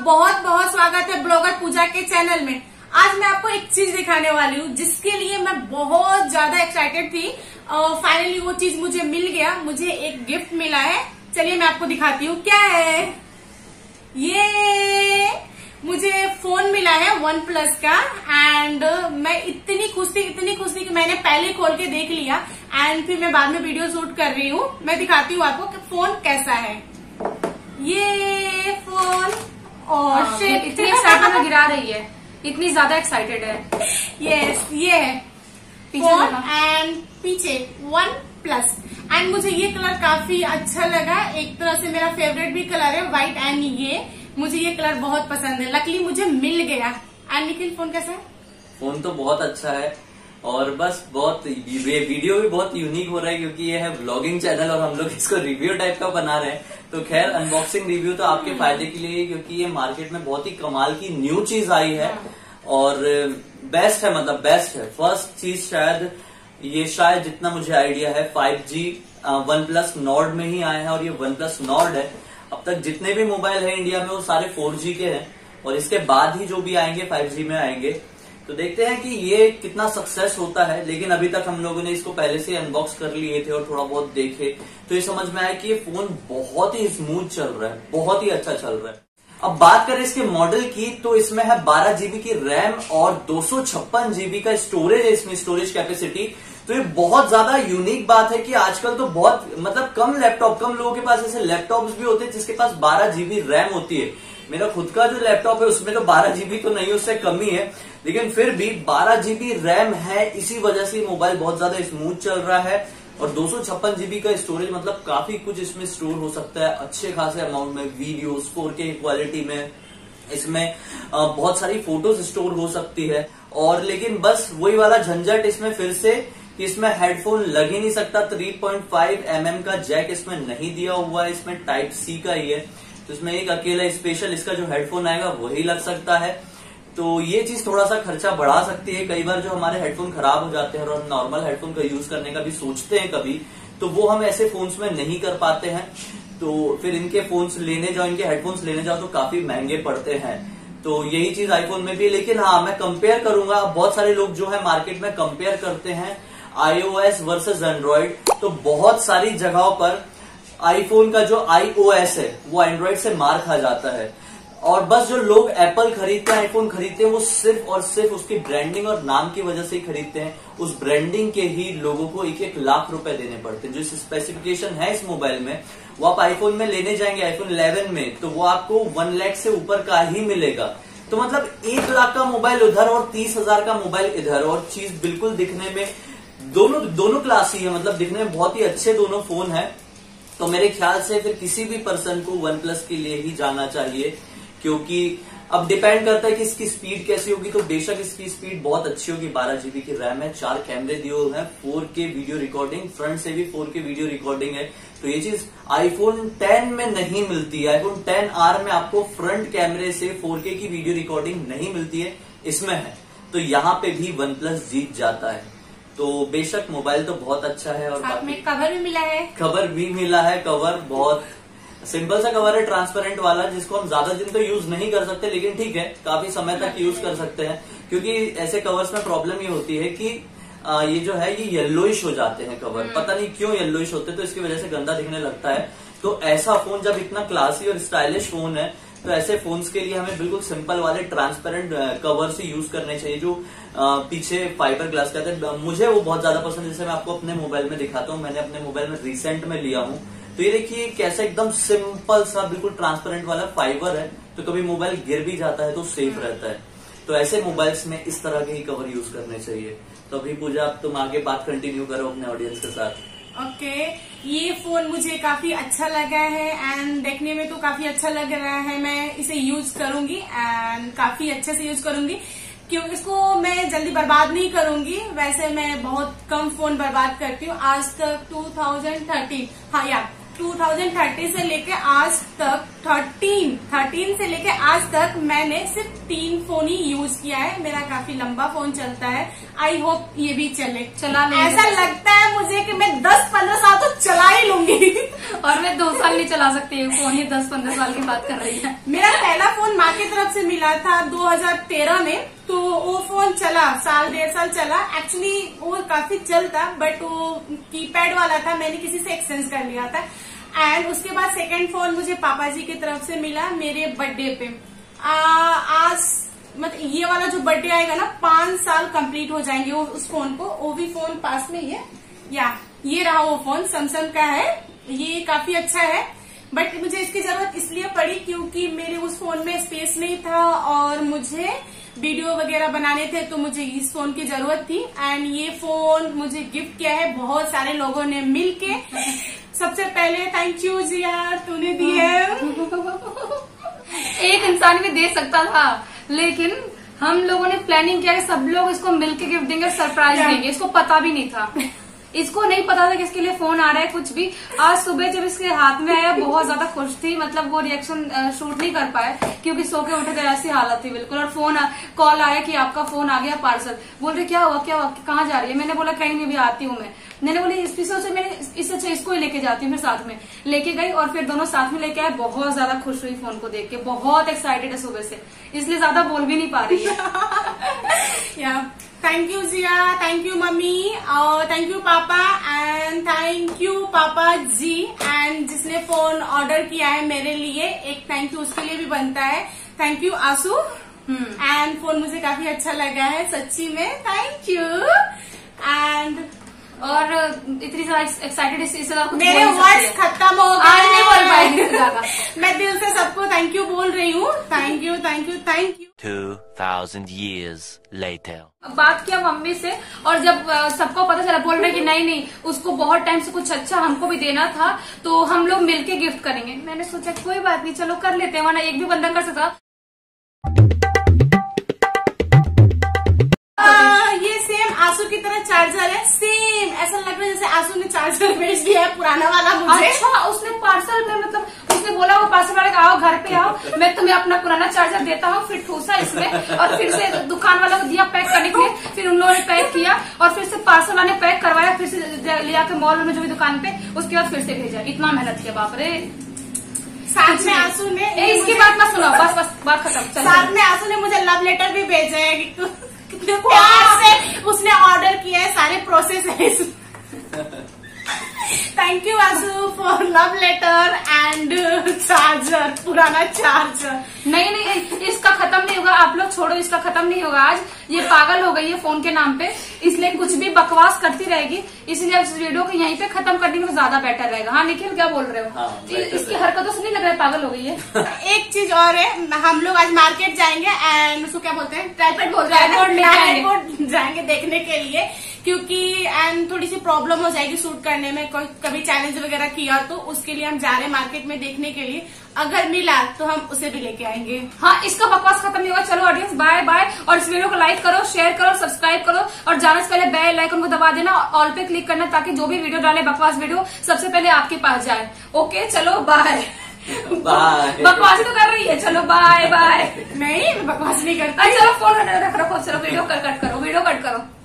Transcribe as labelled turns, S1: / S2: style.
S1: बहुत बहुत स्वागत है ब्लॉगर पूजा के चैनल में। आज मैं आपको एक चीज दिखाने वाली हूँ जिसके लिए मैं बहुत ज्यादा एक्साइटेड थी और फाइनली वो चीज मुझे मिल गया। मुझे एक गिफ्ट मिला है, चलिए मैं आपको दिखाती हूँ क्या है। ये मुझे फोन मिला है OnePlus का एंड मैं इतनी खुश थी कि मैंने पहले खोल के देख लिया एंड फिर मैं बाद में वीडियो शूट कर रही हूँ। मैं दिखाती हूँ आपको कि फोन कैसा है। ये फोन और
S2: इतनी एक्साइटमेंट में गिरा रही है, इतनी ज्यादा एक्साइटेड है।
S1: यस, ये है फोन एंड पीछे OnePlus एंड मुझे ये कलर काफी अच्छा लगा। एक तरह से मेरा फेवरेट भी कलर है व्हाइट एंड ये मुझे ये कलर बहुत पसंद है। लकीली मुझे मिल गया। एंड निखिल फोन कैसा है?
S3: फोन तो बहुत अच्छा है और बस बहुत वीडियो भी बहुत यूनिक हो रहा है क्योंकि ये है व्लॉगिंग चैनल और हम लोग इसको रिव्यू टाइप का बना रहे हैं। तो खैर अनबॉक्सिंग रिव्यू तो आपके फायदे के लिए क्योंकि ये मार्केट में बहुत ही कमाल की न्यू चीज आई है और बेस्ट है, मतलब बेस्ट है। फर्स्ट चीज शायद जितना मुझे आइडिया है 5G OnePlus Nord में ही आया है और ये OnePlus Nord है। अब तक जितने भी मोबाइल है इंडिया में वो सारे 4G के हैं और इसके बाद ही जो भी आएंगे 5G में आएंगे। तो देखते हैं कि ये कितना सक्सेस होता है। लेकिन अभी तक हम लोगों ने इसको पहले से अनबॉक्स कर लिए थे और थोड़ा बहुत देखे तो ये समझ में आया कि ये फोन बहुत ही स्मूथ चल रहा है, बहुत ही अच्छा चल रहा है। अब बात करें इसके मॉडल की तो इसमें है 12 GB की रैम और 256 GB का स्टोरेज है इसमें, स्टोरेज कैपेसिटी। तो ये बहुत ज्यादा यूनिक बात है कि आजकल तो बहुत मतलब कम लोगों के पास ऐसे लैपटॉप्स भी होते हैं जिसके पास 12 GB रैम होती है। मेरा खुद का जो लैपटॉप है उसमें तो 12 GB तो नहीं, उससे कम ही है, लेकिन फिर भी 12 GB रैम है। इसी वजह से मोबाइल बहुत ज्यादा स्मूथ चल रहा है और 256 GB का स्टोरेज, मतलब काफी कुछ इसमें स्टोर हो सकता है अच्छे खासे अमाउंट में। वीडियोस 4K क्वालिटी में इसमें बहुत सारी फोटोज स्टोर हो सकती है। और लेकिन बस वही वाला झंझट इसमें फिर से कि इसमें हेडफोन लग ही नहीं सकता। 3.5 mm का जैक इसमें नहीं दिया हुआ है, इसमें टाइप C का ही है। तो इसमें एक अकेला स्पेशल इसका जो हेडफोन आएगा वही लग सकता है। तो ये चीज थोड़ा सा खर्चा बढ़ा सकती है। कई बार जो हमारे हेडफोन खराब हो जाते हैं और हम नॉर्मल हेडफोन का यूज करने का भी सोचते हैं कभी, तो वो हम ऐसे फोन्स में नहीं कर पाते हैं। तो फिर इनके फोन्स लेने जाओ, इनके हेडफोन्स लेने जाओ तो काफी महंगे पड़ते हैं। तो यही चीज आईफोन में भी है। लेकिन हाँ, मैं कंपेयर करूंगा। बहुत सारे लोग जो है मार्केट में कंपेयर करते हैं iOS वर्सेस एंड्रॉइड। तो बहुत सारी जगहों पर आईफोन का जो iOS है वो एंड्रॉइड से मार खा जाता है और बस जो लोग एप्पल खरीदते हैं, आईफोन खरीदते हैं, वो सिर्फ और सिर्फ उसकी ब्रांडिंग और नाम की वजह से ही खरीदते हैं। उस ब्रांडिंग के ही लोगों को 1-1 लाख रुपए देने पड़ते हैं। जो स्पेसिफिकेशन है इस मोबाइल में वो आप आईफोन में लेने जाएंगे आईफोन 11 में तो वो आपको 1 लाख से ऊपर का ही मिलेगा। तो मतलब 1 लाख का मोबाइल उधर और 30,000 का मोबाइल इधर, और चीज बिल्कुल दिखने में दोनों क्लास ही है, मतलब दिखने में बहुत ही अच्छे दोनों फोन है। तो मेरे ख्याल से फिर किसी भी पर्सन को OnePlus के लिए ही जाना चाहिए क्योंकि अब डिपेंड करता है कि इसकी स्पीड कैसी होगी। तो बेशक इसकी स्पीड बहुत अच्छी होगी। 12 GB की रैम है, 4 कैमरे दिए हुए हैं, 4K वीडियो रिकॉर्डिंग, फ्रंट से भी 4K वीडियो रिकॉर्डिंग है। तो ये चीज आईफोन 10 में नहीं मिलती है। आईफोन 10R में आपको फ्रंट कैमरे से 4K की वीडियो रिकॉर्डिंग नहीं मिलती है, इसमें है। तो यहाँ पे भी OnePlus जीत जाता है। तो बेशक मोबाइल तो बहुत अच्छा है और
S1: साथ में कवर भी मिला है।
S3: कवर बहुत सिंपल सा कवर है, ट्रांसपेरेंट वाला, जिसको हम ज्यादा दिन तो यूज नहीं कर सकते, लेकिन ठीक है काफी समय तक यूज कर सकते हैं। क्योंकि ऐसे कवर्स में प्रॉब्लम ये होती है कि ये जो है ये येलोइश हो जाते हैं कवर, पता नहीं क्यों येलोइश होते हैं, तो इसकी वजह से गंदा दिखने लगता है। तो ऐसा फोन जब इतना क्लासी और स्टाइलिश फोन है तो ऐसे फोन्स के लिए हमें बिल्कुल सिंपल वाले ट्रांसपेरेंट कवर से यूज करने चाहिए जो पीछे फाइबर ग्लास कहते हैं। मुझे वो बहुत ज्यादा पसंद है, जैसे मैं आपको अपने मोबाइल में दिखाता हूँ। मैंने अपने मोबाइल में रिसेंट में लिया हूँ तो ये देखिए कैसा एकदम सिंपल सा बिल्कुल ट्रांसपेरेंट वाला फाइबर है। तो कभी मोबाइल गिर भी जाता है तो सेफ रहता है। तो ऐसे मोबाइल्स में इस तरह के ही कवर यूज करने चाहिए। तो अभी पूजा अब तुम आगे बात कंटिन्यू करो अपने ऑडियंस के साथ।
S1: ओके, ये फोन मुझे काफी अच्छा लगा है एंड देखने में तो काफी अच्छा लग रहा है। मैं इसे यूज करूंगी एंड काफी अच्छे से यूज करूंगी क्योंकि इसको मैं जल्दी बर्बाद नहीं करूंगी। वैसे मैं बहुत कम फोन बर्बाद करती हूँ। आज तक 2013 से लेके आज तक 2013 से लेके आज तक मैंने सिर्फ 3 फोन ही यूज किया है। मेरा काफी लंबा फोन चलता है, आई होप ये भी चला ऐसा लगता है मुझे कि मैं 10-15 साल तो चला ही लूंगी।
S2: और मैं 2 साल नहीं चला सकती हूँ फोन, ही 10-15 साल की बात कर रही है।
S1: मेरा पहला फोन माँ की तरफ से मिला था 2013 में, तो वो फोन चला 1.5 साल चला। एक्चुअली वो काफी चलता, बट वो कीपैड वाला था, मैंने किसी से एक्सचेंज कर लिया था। एंड उसके बाद सेकंड फोन मुझे पापा जी की तरफ से मिला मेरे बर्थडे पे। आज मतलब ये वाला जो बर्थडे आएगा ना, 5 साल कंप्लीट हो जाएंगे उस फोन को। वो भी फोन पास में ही है, या ये रहा वो फोन, सैमसंग का है। ये काफी अच्छा है, बट मुझे इसकी जरूरत इसलिए पड़ी क्योंकि मेरे उस फोन में स्पेस नहीं था और मुझे वीडियो वगैरह बनाने थे, तो मुझे इस फोन की जरूरत थी। एंड ये फोन मुझे गिफ्ट किया है बहुत सारे लोगों ने मिलके। सबसे पहले थैंक यू जिया, तूने दी है।
S2: एक इंसान भी दे सकता था, लेकिन हम लोगों ने प्लानिंग किया कि सब लोग इसको मिलके गिफ्ट देंगे, सरप्राइज देंगे। इसको पता भी नहीं था, इसको नहीं पता था कि इसके लिए फोन आ रहा है कुछ भी। आज सुबह जब इसके हाथ में आया बहुत ज्यादा खुश थी, मतलब वो रिएक्शन शूट नहीं कर पाए क्योंकि सो के उठे थे, ऐसी हालत थी बिल्कुल। और फोन कॉल आया कि आपका फोन आ गया पार्सल। बोल रहे क्या हुआ कहाँ जा रही है? मैंने बोला कहीं नहीं, भी आती हूँ मैंने बोली इससे सोचा मैंने इससे अच्छा इसको ही लेके जाती हूँ। फिर साथ में लेके गई और फिर दोनों साथ में लेके आए। बहुत ज्यादा खुश हुई फोन को देख के, बहुत एक्साइटेड है सुबह से, इसलिए ज्यादा बोल भी नहीं पा रही है।
S1: Thank you Jiya, thank you mummy, और thank you papa, and thank you papa ji. And जिसने फोन ऑर्डर किया है मेरे लिए, एक थैंक यू उसके लिए भी बनता है। Thank you Aansu. And phone मुझे काफी अच्छा लगा है सच्ची में, थैंक यू। एंड
S2: और इतनी ज्यादा एक्साइटेड, इससे
S1: मेरे वर्ड्स खत्म हो गए,
S2: आज नहीं बोल पाएंगे ज्यादा।
S1: मैं दिल से सबको थैंक यू बोल रही हूँ। Thank you thank you thank you.
S4: 2000 years later.
S2: बात किया मम्मी से, और जब सबको पता चला, बोल रहे कि नहीं उसको बहुत टाइम से कुछ अच्छा हमको भी देना था, तो हम लोग मिलके गिफ्ट करेंगे। मैंने सोचा कोई बात नहीं, चलो कर लेते हैं, वरना एक भी बंदा कर सकता।
S1: ये सेम आंसू की तरह चार्जर है, सेम ऐसा लग रहा है जैसे आंसू ने चार्जर भेज दिया है पुराना वाला मुझे।
S2: अच्छा, उसने पार्सल में, मतलब उसने बोला वो पार्सल वाले आओ घर पे आओ, मैं तुम्हें अपना पुराना चार्जर देता हूँ। फिर ठूसा इसमें और फिर से दुकान वाला को दिया पैक करने के लिए। फिर उन लोगों ने पैक किया और फिर से पार्सल वाले पैक करवाया, फिर से ले आके मॉल में जो भी दुकान पे, उसके बाद फिर से भेजा। इतना मेहनत किया, बाप रे।
S1: साथ में आंसू ने
S2: इसकी बात मत सुनाओ, बस बात खत्म।
S1: साथ में आंसू ने मुझे लव लेटर भी भेजा है, कितने प्यार से उसने ऑर्डर किया है, सारे प्रोसेस है। Thank you Aansu for love letter and charger, पुराना चार्जर।
S2: नहीं, इसका खत्म नहीं होगा, आप लोग छोड़ो, इसका खत्म नहीं होगा। आज ये पागल हो गई है फोन के नाम पे, इसलिए कुछ भी बकवास करती रहेगी। इसलिए इस वीडियो को यहीं पे खत्म करने में ज्यादा बेटर रहेगा। हाँ निखिल, क्या बोल रहे हो? इसकी हरकतों से नहीं लग रहा है पागल हो गई है।
S1: एक चीज और है, हम लोग आज मार्केट जाएंगे एंड उसको क्या बोलते हैं, ट्राइपॉड बोलते हैं, ट्राइपॉड जाएंगे देखने के लिए, क्योंकि एंड थोड़ी सी प्रॉब्लम हो जाएगी शूट करने में, कभी चैलेंज वगैरह किया तो उसके लिए हम जा रहे हैं मार्केट में देखने के लिए। अगर मिला तो हम उसे भी लेके आएंगे।
S2: हाँ, इसका बकवास खत्म नहीं होगा। चलो ऑडियंस, बाय बाय। और इस वीडियो को लाइक करो, शेयर करो, सब्सक्राइब करो, और जाने से पहले बेल आइकन को दबा देना, ऑल पे क्लिक करना, ताकि जो भी वीडियो डाले बकवास वीडियो सबसे पहले आपके पास जाए। ओके, चलो बाय। बकवास तो कर रही है, चलो बाय बाय।
S1: नहीं, बकवास नहीं करती।
S2: चलो फोन रखो, चलो वीडियो कट करो, वीडियो कट करो।